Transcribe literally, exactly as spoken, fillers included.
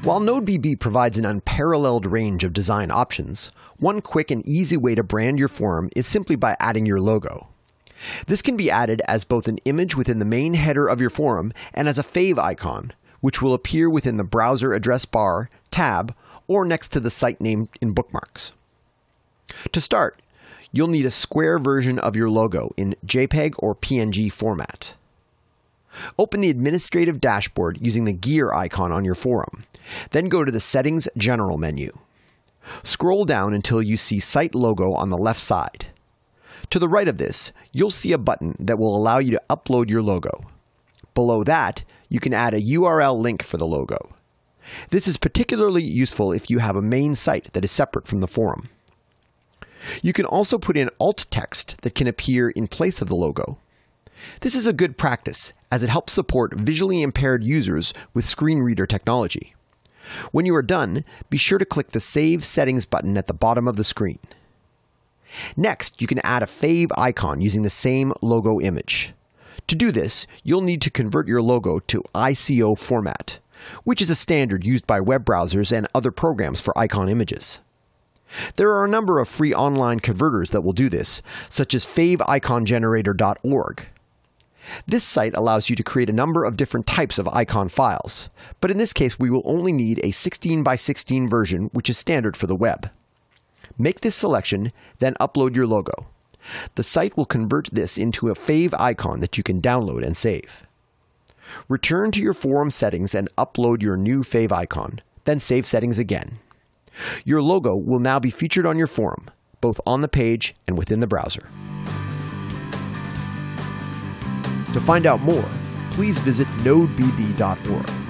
While NodeBB provides an unparalleled range of design options, one quick and easy way to brand your forum is simply by adding your logo. This can be added as both an image within the main header of your forum and as a Fav icon, which will appear within the browser address bar, tab, or next to the site name in bookmarks. To start, you'll need a square version of your logo in JPEG or P N G format. Open the administrative dashboard using the gear icon on your forum. Then go to the Settings General menu. Scroll down until you see Site Logo on the left side. To the right of this, you'll see a button that will allow you to upload your logo. Below that, you can add a U R L link for the logo. This is particularly useful if you have a main site that is separate from the forum. You can also put in alt text that can appear in place of the logo. This is a good practice as it helps support visually impaired users with screen reader technology. When you are done, be sure to click the Save Settings button at the bottom of the screen. Next, you can add a Fav icon using the same logo image. To do this, you'll need to convert your logo to I C O format, which is a standard used by web browsers and other programs for icon images. There are a number of free online converters that will do this, such as fav icon generator dot org. This site allows you to create a number of different types of icon files, but in this case we will only need a sixteen by sixteen version, which is standard for the web. Make this selection, then upload your logo. The site will convert this into a Fav icon that you can download and save. Return to your forum settings and upload your new Fav icon, then save settings again. Your logo will now be featured on your forum, both on the page and within the browser. To find out more, please visit node B B dot org.